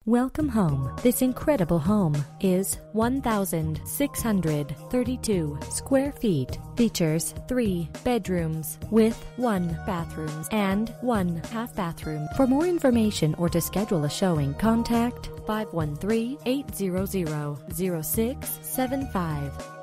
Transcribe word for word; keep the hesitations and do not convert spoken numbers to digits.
Welcome home. This incredible home is one thousand six hundred thirty-two square feet. Features three bedrooms with one bathroom and one half bathroom. For more information or to schedule a showing, contact five one three, eight zero zero, zero six seven five.